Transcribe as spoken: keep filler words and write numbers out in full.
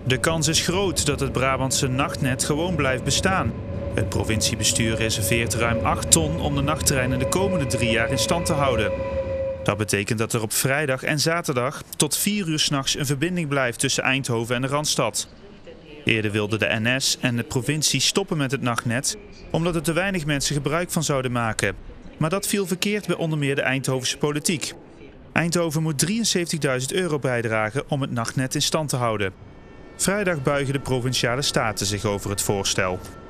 De kans is groot dat het Brabantse nachtnet gewoon blijft bestaan. Het provinciebestuur reserveert ruim acht ton om de nachttreinen de komende drie jaar in stand te houden. Dat betekent dat er op vrijdag en zaterdag tot vier uur 's nachts een verbinding blijft tussen Eindhoven en de Randstad. Eerder wilden de N S en de provincie stoppen met het nachtnet, omdat er te weinig mensen gebruik van zouden maken. Maar dat viel verkeerd bij onder meer de Eindhovense politiek. Eindhoven moet drieënzeventigduizend euro bijdragen om het nachtnet in stand te houden. Vrijdag buigen de provinciale staten zich over het voorstel.